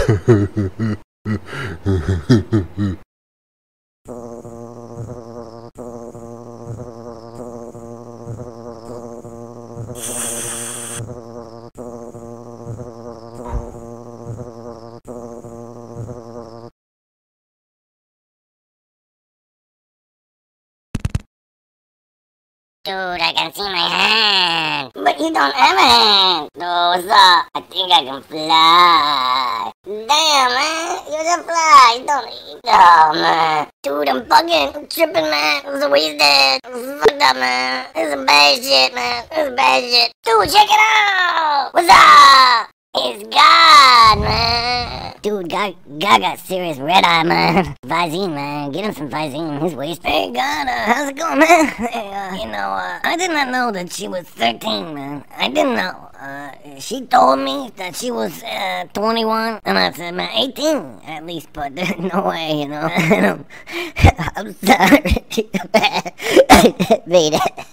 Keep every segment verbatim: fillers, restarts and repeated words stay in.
Dude, I can see my hand. But you don't have a hand. No, what's up? I think I can fly. Damn, man. You're the fly. You don't eat. Oh, man. Dude, I'm fucking I'm tripping, man. It was a wasted. It was fucked up, man. This is bad shit, man. This is bad shit. Dude, check it out. What's up? It's God, man. Dude, God, God got serious red eye, man. Visine, man. Get him some Visine. His waist. Hey, God, uh, how's it going, man? Hey, uh, you know, uh, I did not know that she was thirteen, man. I didn't know. Uh, she told me that she was, uh, twenty-one. And I said, man, eighteen at least, but there's no way, you know. I'm, I'm sorry. I made it.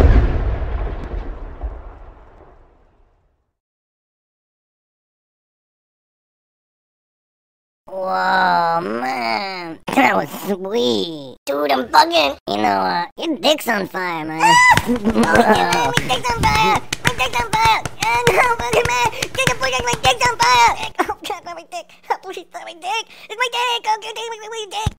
Whoa, man. That was sweet. Dude, I'm fucking, you know, uh, your dick's on fire, man. Oh, yeah, my dick's on fire. My dick's on fire. Uh, no, fucking man. Get the fuck out, my dick's on fire. Oh, God, my dick. Oh, please, not my dick. It's my dick. Oh, God, my, my dick.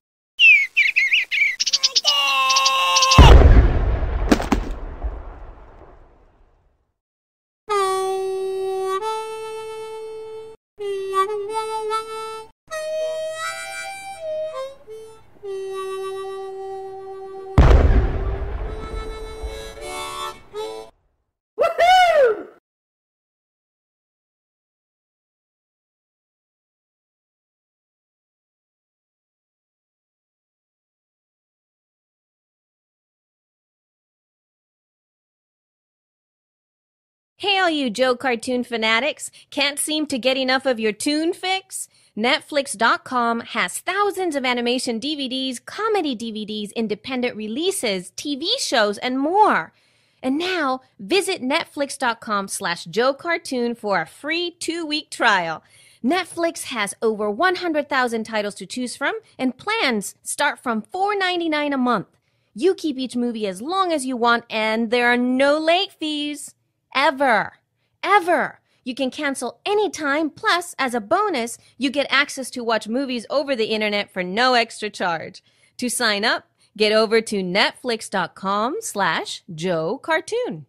Hey, all you Joe cartoon fanatics, can't seem to get enough of your toon fix? Netflix dot com has thousands of animation D V Ds, comedy D V Ds, independent releases, T V shows, and more. And now, visit Netflix dot com slash Joe Cartoon for a free two-week trial. Netflix has over one hundred thousand titles to choose from, and plans start from four ninety-nine a month. You keep each movie as long as you want, and there are no late fees. Ever. Ever. You can cancel anytime, plus, as a bonus, you get access to watch movies over the internet for no extra charge. To sign up, get over to Netflix dot com slash Joe Cartoon.